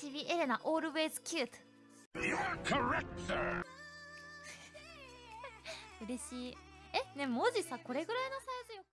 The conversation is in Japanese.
ちびエレナ always cute。 You're correct, sir. 嬉しい。ね、文字さこれぐらいのサイズよ。